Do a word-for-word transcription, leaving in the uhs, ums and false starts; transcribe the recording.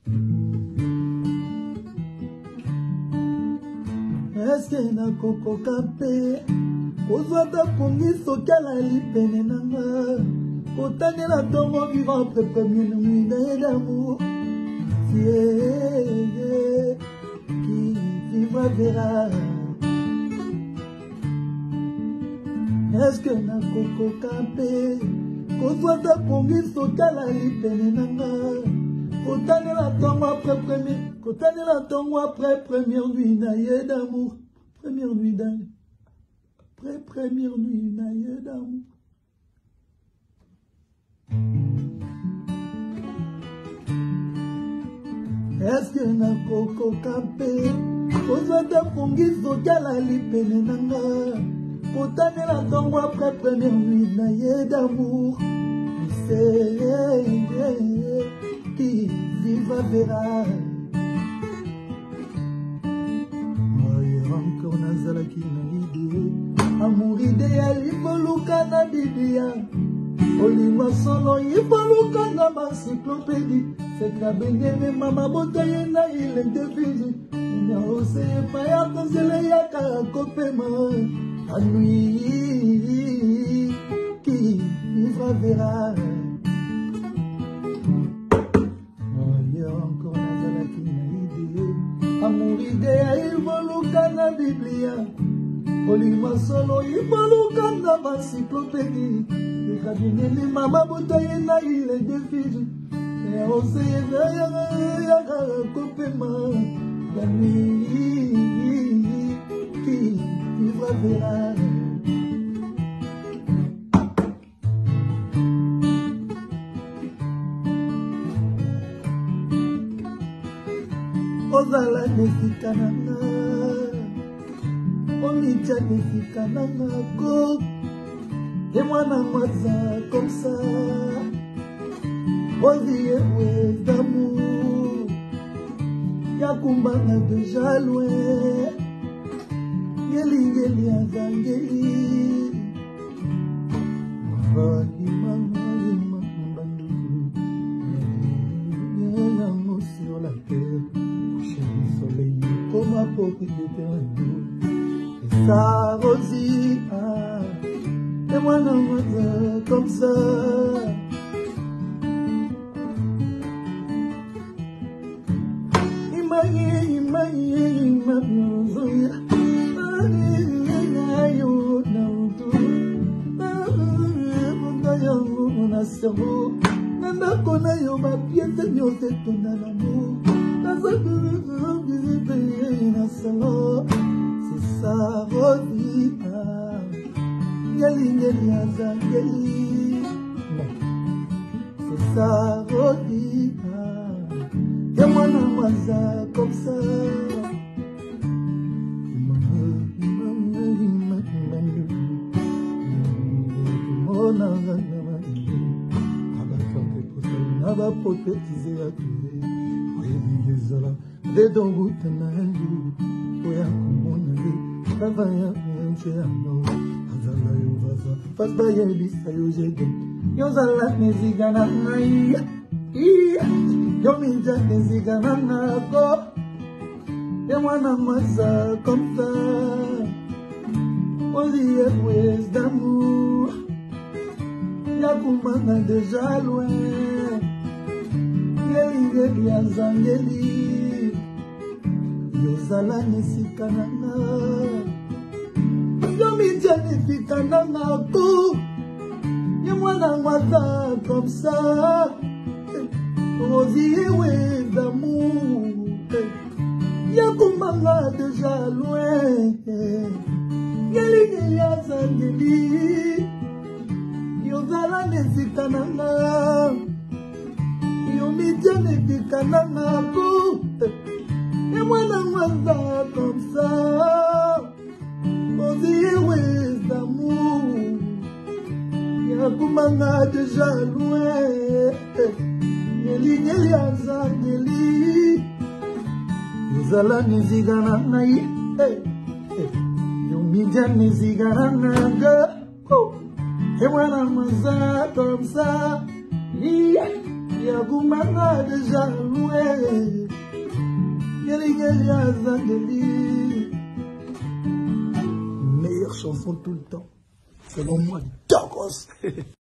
Est-ce que na koko kape ozwata pongi sokala lipene nanga kotanela tongo vivant pepe minui d'amour Dieu qui vivra verra. Est-ce que na koko kape kozwata pongi sokala lipene nanga kotanela tongo après premier kotanela tongo après première nuit naye d'amour première nuit d'amour après première nuit naye d'amour. Est-ce que na koko kape kozwata pongi sokala lipene nanga kotanela tongo après première nuit naye d'amour c'est qui vivra verra. Encore nazalaki na idée amour idéal ifoluka na biblia olingwa solo ifoluka na encyclopédie c'est que la bengeme mama botaye na ile devise ina ose paya kozele yaka kopema anui qui vivra verra. Encore nazalaki na idée amour idéal ifoluka na biblia olingwa solo ifoluka na encyclopédie c'est que la bengeme mama botaye na ile devise ina ose yaka kopema anui qui vivra verra. Ozala nefika nanga Omidja nefika nanga ko Et moi na mwaza comme ça Ozie ouais d'amour Yakumbana déjà loin Ngeli ngeli azangeli Mwahi mwahi mwahi Nyango sur la terre soleil comme un propriétaire et ça Rosie ah, et moi non moi comme ça imagine imagine imagine Nanda yo ma pièce nyose tona l'amour. C'est ça, Rosita. Yali, yali, azangeli. C'est ça, Rosita. Et moi, non, moi, ça, comme ça. Va prophétiser à tuer, Réveillez-la, des dons route n'aille, Oya Kumonali, Ravaya, Miencheano, Azala Yovaza, Fasbaya Lisa Yojede, Yozala Nezigana Nai, Yomija Nezigana Nako, Yamana Massa comme ça, Olie Ouest d'amour, Yakumana déjà loin. Ngeli azangeli Yozala nesika nanga Yomidja nefika nanga ko Yemwana mwaza comme ça Rosie ouais d'amour Yakumbanga déjà loin Ngeli ngeli azangeli Yozala nesika nanga Yomidja nefika nanga ko Et moi na mwaza comme ça Ozie ouais d'amour Yakumanga déjà loin Ngeli ngeli azangeli Yozala nezigana nai Yomidja nezigana nanga Et moi na mwaza comme ça Yagoumana déjà loué. Yeligelia Zangeli. Meilleure chanson tout le temps. Selon moi, Dogos.